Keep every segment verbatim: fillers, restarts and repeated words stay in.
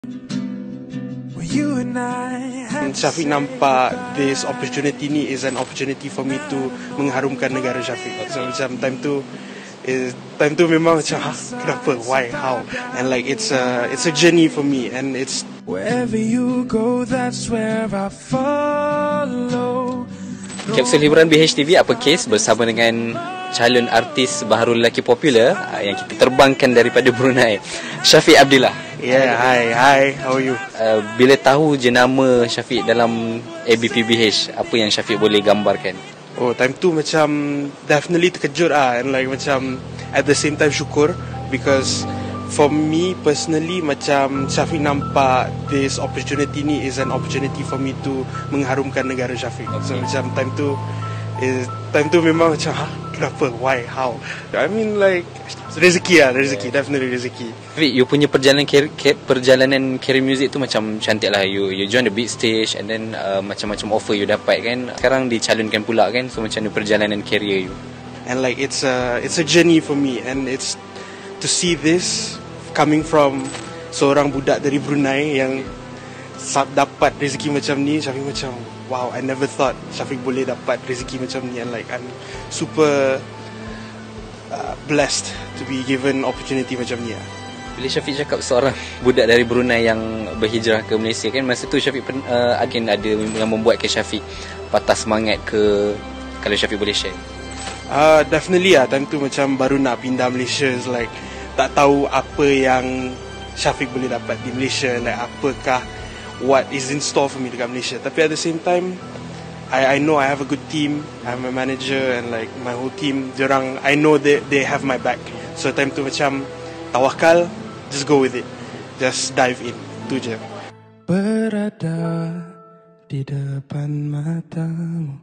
Syafiq nampak this opportunity ni is an opportunity for me to mengharumkan negara Syafiq. So macam time tu is time tu memang macam ha, kenapa, why, how, and like it's a it's a journey for me, and it's wherever you go that's where I follow. Kapsul Hiburan B H T V Apa Kes bersama dengan calon artis baharu lelaki popular yang kita terbangkan daripada Brunei, Syafiq Abdillah. Yeah, hi, hi, how are you? Uh, bila tahu jenama Syafiq dalam A B P B H, apa yang Syafiq boleh gambarkan? Oh, time tu macam definitely terkejut ah, and like macam at the same time syukur, because for me personally macam Syafiq nampak this opportunity ni is an opportunity for me to mengharumkan negara Syafiq. So macam time tu is time tu memang macam ha, kenapa, why, how. I mean like rezeki lah, rezeki, yeah. Definitely rezeki. Syafiq, you punya perjalanan ker- ker- perjalanan career music tu macam cantik lah. You you join the big stage and then uh, macam-macam offer you dapat kan. Sekarang dicalonkan pula kan. So macam mana perjalanan career you? And like it's a it's a journey for me, and it's to see this coming from seorang budak dari Brunei yang dapat rezeki macam ni. Syafiq macam wow, I never thought Syafiq boleh dapat rezeki macam ni, and like I'm super uh, blessed to be given opportunity macam ni. Bila Syafiq cakap seorang budak dari Brunei yang berhijrah ke Malaysia kan, masa tu Syafiq uh, akan ada yang membuatkan Syafiq patah semangat ke, kalau Syafiq boleh share? Uh, definitely lah, time tu macam baru nak pindah Malaysia, is like tak tahu apa yang Syafiq boleh dapat di Malaysia, like apakah what is in store for me dekat Malaysia. Tapi at the same time I I know I have a good team, I have my manager and like my whole team. Diorang, I know they they have my back. So time tu macam tawakal, just go with it, just dive in, tu je. Berada di depan matamu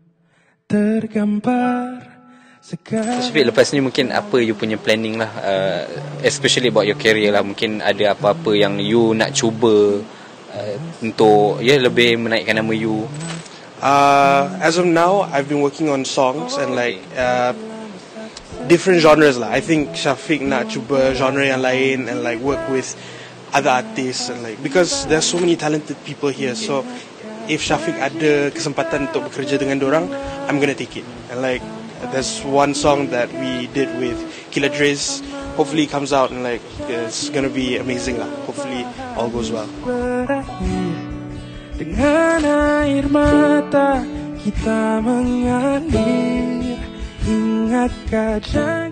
tergambar. Syafiq, lepas ni mungkin apa you punya planning lah, uh, especially about your career lah. Mungkin ada apa-apa yang you nak cuba uh, untuk ya yeah, lebih menaikkan nama you? Uh, as of now, I've been working on songs and like uh, different genres lah. I think Syafiq nak cuba genre yang lain and like work with other artists, and like because there's so many talented people here. So if Syafiq ada kesempatan untuk bekerja dengan dorang, I'm gonna take it. And like there's one song that we did with Killa Dre's. Hopefully it comes out and like it's gonna be amazing lah. Hopefully all goes well. Dengan air mata kita mengalir, ingatkah jangan